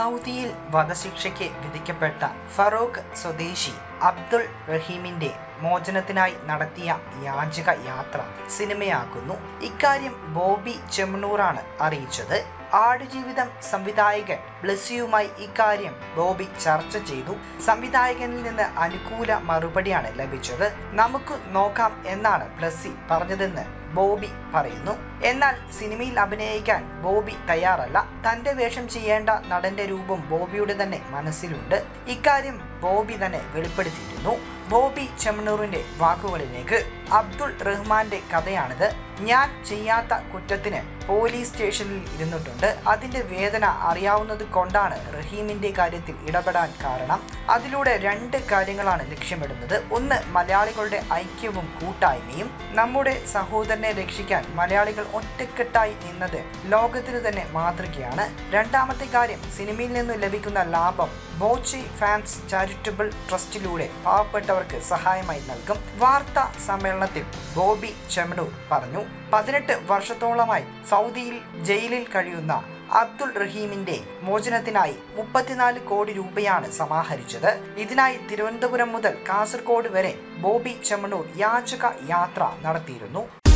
സൗദിയിൽ വധശിക്ഷയ്ക്ക് വിധിക്കപ്പെട്ട ഫറൂഖ് സ്വദേശി അബ്ദുൾ റഹീമിന്റെ മോചനത്തിനായി നടത്തിയ യാചക യാത്ര സിനിമയാക്കുന്നു. ഇക്കാര്യം ബോബി ചെമ്മണ്ണൂറാണ് അറിയിച്ചത്. ആടുജീവിതം സംവിധായകൻ ബ്ലസ്സിയുമായി ഇക്കാര്യം ബോബി ചർച്ച ചെയ്തു. സംവിധായകനിൽ നിന്ന് അനുകൂല മറുപടിയാണ് ലഭിച്ചത്. നമുക്ക് നോക്കാം എന്നാണ് ബ്ലസ്സി പറഞ്ഞതെന്ന് ബോബി പറയുന്നു. എന്നാൽ സിനിമയിൽ അഭിനയിക്കാൻ ബോബി തയ്യാറല്ല. തന്റെ വേഷം ചെയ്യേണ്ട നടന്റെ രൂപം ബോബിയുടെ തന്നെ മനസ്സിലുണ്ട്. ഇക്കാര്യം ബോബി തന്നെ വെളിപ്പെടുത്തിയിരുന്നു. ബോബി ചെമ്മണ്ണൂറിന്റെ വാക്കുകളിലേക്ക്, അബ്ദുൾ റഹ്മാന്റെ കഥയാണിത്. ഞാൻ ചെയ്യാത്ത കുറ്റത്തിന് പോലീസ് സ്റ്റേഷനിൽ ഇരുന്നിട്ടുണ്ട്. അതിന്റെ വേദന അറിയാവുന്നത് കൊണ്ടാണ് റഹീമിന്റെ കാര്യത്തിൽ ഇടപെടാൻ കാരണം. അതിലൂടെ രണ്ട് കാര്യങ്ങളാണ് ലക്ഷ്യമിടുന്നത്. ഒന്ന്, മലയാളികളുടെ ഐക്യവും കൂട്ടായ്മയും. നമ്മുടെ സഹോദരനെ രക്ഷിക്കാൻ മലയാളികൾ ഒറ്റക്കെട്ടായി നിന്നത് ലോകത്തിന് തന്നെ മാതൃകയാണ്. രണ്ടാമത്തെ കാര്യം, സിനിമയിൽ നിന്നും ലഭിക്കുന്ന ലാഭം ബോച്ചി ഫാൻസ് ചാരിറ്റബിൾ ട്രസ്റ്റിലൂടെ പാവപ്പെട്ടവർക്ക് സഹായമായി നൽകും. വാർത്താ സമ്മേളനത്തിൽ ബോബി ചെമ്മണ്ണൂർ പറഞ്ഞു. 18 വർഷത്തോളമായി സൗദിയിൽ ജയിലിൽ കഴിയുന്ന അബ്ദുൾ റഹീമിന്റെ മോചനത്തിനായി 34 കോടി രൂപയാണ് സമാഹരിച്ചത്. ഇതിനായി തിരുവനന്തപുരം മുതൽ കാസർഗോഡ് വരെ ബോബി ചെമ്മണ്ണൂർ യാചക യാത്ര നടത്തിയിരുന്നു.